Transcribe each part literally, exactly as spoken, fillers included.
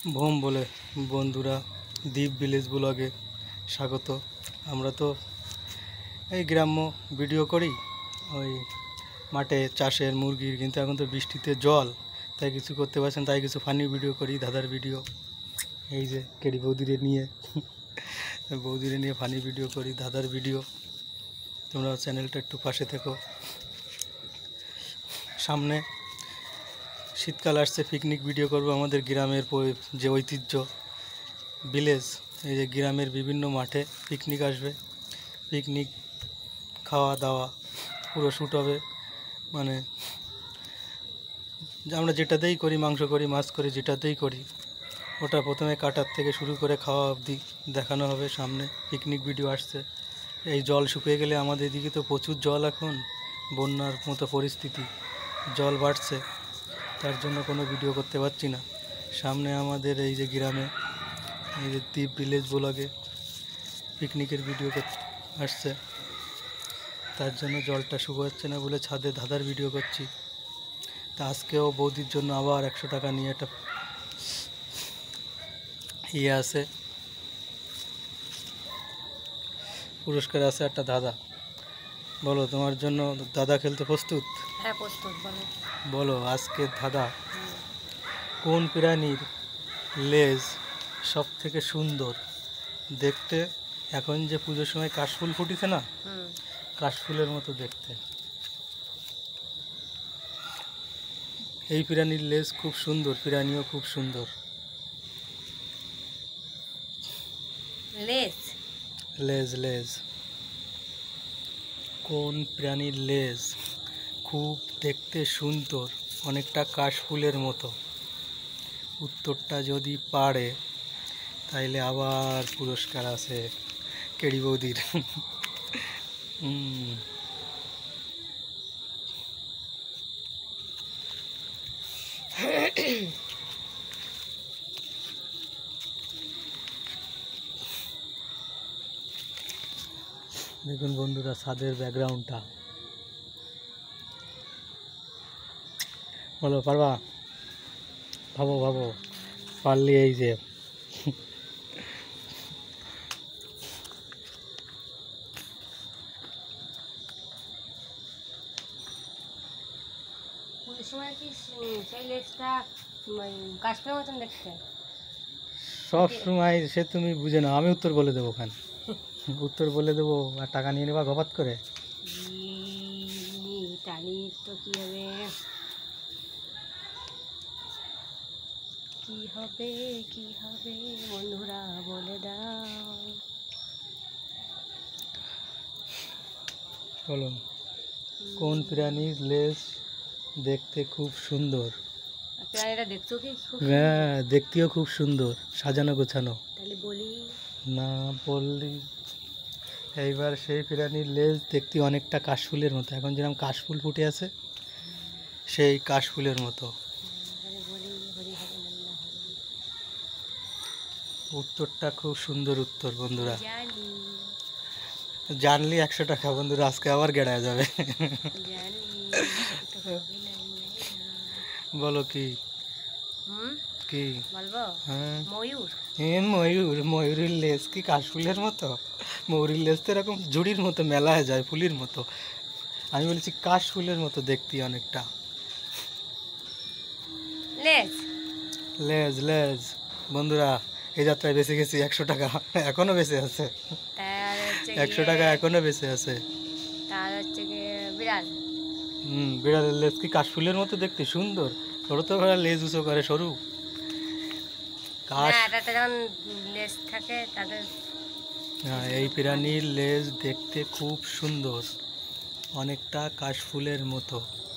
Vom বলে বন্ধুরা, দ্বীপ ভিলেজ ব্লগে স্বাগত। আমরা তো এই গ্রাম্য ভিডিও করি, ওই মাঠে চাষের মুরগির, কিন্তু এখন তো বৃষ্টিতে জল, তাই কিছু করতে পারছেন, তাই কিছু ফানি ভিডিও করি, ধাঁধার ভিডিও। এই যে কেডি বৌদিরে নিয়ে বৌদিরে নিয়ে ফানি ভিডিও করি, ধাঁধার ভিডিও। তোমরা চ্যানেলটা একটু পাশে থেকো। সামনে শীতকাল আসছে, পিকনিক ভিডিও করব। আমাদের গ্রামের যে ঐতিহ্য ভিলেজ, এই যে গ্রামের বিভিন্ন মাঠে পিকনিক আসবে, পিকনিক খাওয়া দাওয়া পুরো শ্যুট হবে। মানে আমরা যেটাতেই করি, মাংস করি, মাছ করি, যেটাতেই করি, ওটা প্রথমে কাটার থেকে শুরু করে খাওয়া অবধি দেখানো হবে। সামনে পিকনিক ভিডিও আসছে। এই জল শুকিয়ে গেলে, আমাদের এদিকে তো প্রচুর জল, এখন বন্যার মতো পরিস্থিতি, জল বাড়ছে, তার জন্য কোনো ভিডিও করতে পারছি না। সামনে আমাদের এই যে গ্রামে, এই যে দ্বীপ ভিলেজ ব্লগে পিকনিকের ভিডিও আসছে, তার জন্য জলটা শুকোচ্ছে না বলে ছাদে ধাঁধার ভিডিও করছি। তা আজকেও বৌদির জন্য আবার একশো টাকা নিয়ে একটা ইয়ে আছে, পুরস্কার আছে একটা ধাঁধা। বলো, তোমার জন্য দাদা খেলতে প্রস্তুত? হ্যাঁ প্রস্তুত। বলো বলো আজকের ধাঁধা। কোন প্রাণীর লেজ সব থেকে সুন্দর দেখতে? এখন যে পুজোর সময় কাশফুল ফুটিছে না, কাশফুলের মতো দেখতে। এই প্রাণীর লেজ খুব সুন্দর, প্রাণীও খুব সুন্দর। লেজ লেজ লেজ কোন প্রাণীর লেজ খুব দেখতে সুন্দর, অনেকটা কাশফুলের মতো? উত্তরটা যদি পারে তাইলে আবার পুরস্কার আছে কেডি বৌদির। হুম দেখুন বন্ধুরা, ছাদের ব্যাকগ্রাউন্ডটা। বলো, পারবা? ভাবো ভাবো, পারলি। এই যে সব সময় সে তুমি বুঝে নাও, আমি উত্তর বলে দেবো। ওখানে উত্তর বলে দেবো আর টাকা নিয়ে নেবা গবাত করে। তো কি হবে, কি হবে, কি হবে বন্ধুরা বলে দাও। বলো, কোন প্রাণীর লেজ দেখতে খুব সুন্দর? প্রাণীটা দেখতেও কি খুব হ্যাঁ, দেখতেও খুব সুন্দর, সাজানো গোছানো। তাহলে বলি না বললি। এইবার সেই প্রাণীর লেজ দেখতে অনেকটা কাশফুলের মতো, এখন যেরকম কাশফুল ফুটে আছে, সেই কাশফুলের মতো। উত্তরটা খুব সুন্দর উত্তর বন্ধুরা। জানলি একশো টাকা বন্ধুরা, আজকে আবার গেড়ায় যাবে। বলো কি কি? হ্যাঁ, ময়ূর। ময়ূর। ময়ূরের লেজ কি কাশফুলের মতো? ময়ূরের লেজ তো এরকম ঝুড়ির মতো মেলায় যায়, ফুলির মতো। আমি বলেছি কাশফুলের মতো দেখতে অনেকটা। লেজ লেজ লেজ বন্ধুরা, এই যাত্রায় বেঁচে গেছি একশো টাকা, এখনো বেঁচে আছে। একশো টাকা এখনো বেঁচে আছে। তার হচ্ছে বিড়াল। হুম, বিড়ালের লেজ কি কাশফুলের মতো দেখতে সুন্দর? সরু তো লেজ উঁচু করে, সরু কাশ। লেজ থাকে তাদের। হ্যাঁ, এই প্রাণীর লেজ দেখতে খুব সুন্দর, অনেকটা কাশফুলের মতো।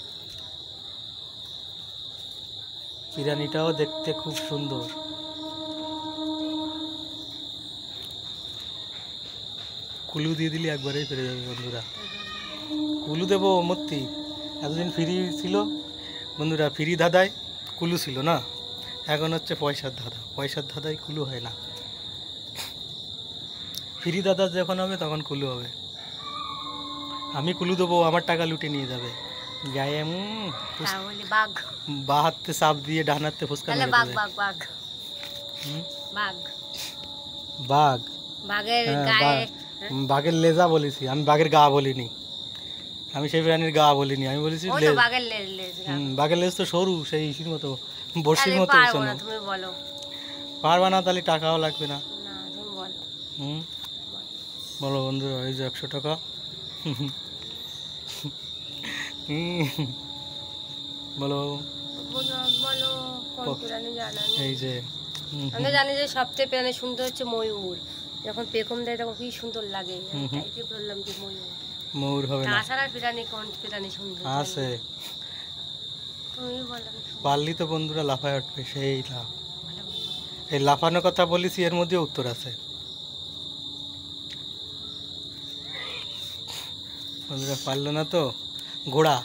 প্রাণীটাও দেখতে খুব সুন্দর। কুলু দিয়ে দিলে একবারেই ফিরে যাবে বন্ধুরা। কুলু দেবো মূর্তি। এতদিন ফ্রি ছিল বন্ধুরা, ফ্রি ধাঁধায় কুলু ছিল না, এখন হচ্ছে পয়সার ধাঁধা। পয়সার ধাঁধায় কুলু হয় না, ফ্রি দাদা যখন হবে তখন কুলু হবে। আমি কুলু দেবো, আমার টাকা লুটে নিয়ে যাবে। গায়ে বাঘ, বা হাতে চাপ দিয়ে ডান হাতে ফুসকা মেরে দেবে। হুম? বাঘ বাঘ। বাঘের হ্যাঁ, গায়ে বাঘ। হুম, বাঘের লেজা বলেছি, আমি বাঘের গা বলিনি। আমি সেই প্রাণীর গা বলিনি, আমি বলেছি ওই তো লেজ। বাঘের লেজ লেজ গা। হুম, বাঘের লেজ তো সরু, সেই ইসির মতো, বড়শির তাহলে মতো পারবো উঁচানো। না, তুমি বলো। পারবা না, তাহলে টাকাও লাগবে না। না তুমি বলো। হুম, বলো। বলো বন্ধুরা, এই যে একশো টাকা। হুম, বলো। বলো বলো কোন প- প্রাণী জানা নেই? এই যে হুম, আমি তো জানি যে সবচেয়ে প্রাণী সুন্দর হচ্ছে ময়ূর। যখন পেখম দেয় তখন কি সুন্দর লাগে। হুম, হুম। তাইতে বললাম যে ময়ূর। ময়ূর হবে না, তাছাড়া প্রাণী কোন প্রাণী সুন্দর জানি আছে। না। তুমি বলো আমি শুনি। পারলি তো বন্ধুরা লাফায় উঠবে, সেই লাফ। বলো, বলো। এই লাফানোর কথা বলেছি, এর মধ্যে উত্তর আছে বন্ধুরা। পারলো না তো। ঘোড়া।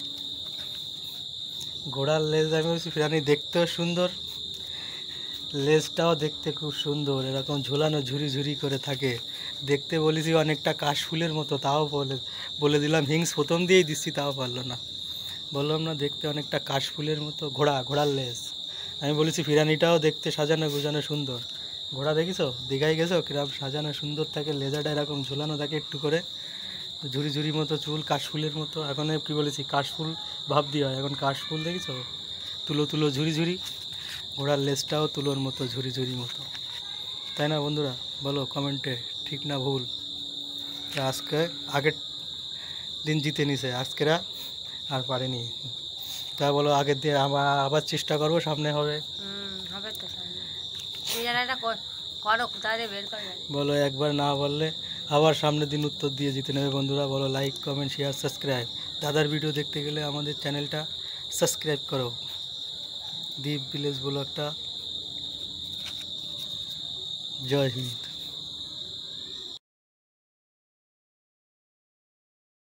ঘোড়ার লেজ আমি বলছি প্রাণী, দেখতেও সুন্দর, লেজটাও দেখতে খুব সুন্দর, এরকম ঝোলানো ঝুরি ঝুরি করে থাকে দেখতে। বলেছি অনেকটা কাশফুলের মতো, তাও বলে বলে দিলাম হিংস, প্রথম দিয়েই দিচ্ছি, তাও পারলো না। বললাম না দেখতে অনেকটা কাশফুলের মতো। ঘোড়া, ঘোড়ার লেজ। আমি বলেছি প্রাণীটাও দেখতে সাজানো গোছানো সুন্দর। ঘোড়া দেখিছো, দীঘায় গেছো, কিরম সাজানো সুন্দর থাকে, লেজাটা এরকম ঝোলানো থাকে একটু করে, ঝুরি ঝুরি মতো চুল, কাশফুলের মতো। এখন কি বলেছি, কাশফুল ভাব দিয়ে হয়, এখন কাশফুল দেখিছো, তুলো তুলো ঝুরি ঝুরি। ঘোড়ার লেজটাও তুলোর মতো ঝুরি ঝুরি মতো, তাই না বন্ধুরা? বলো কমেন্টে ঠিক না ভুল। তা আজকে আগের দিন জিতে নিছে, আজকেরা আর পারেনি। তা বলো আগের দিন আবার আবার চেষ্টা করবো, সামনে হবে। হুম হবে তো সামনে। তুমি যারা এটা কর- করো কোথা দিয়ে বের করে জানি। বলো একবার না বললে আবার সামনের দিন উত্তর দিয়ে জিতে নেবে বন্ধুরা। বলো লাইক কমেন্ট শেয়ার সাবস্ক্রাইব। দাদার ভিডিও দেখতে গেলে আমাদের চ্যানেলটা সাবস্ক্রাইব করো। দীপ ভিলেজ ব্লগটা। জয় হিন্দ।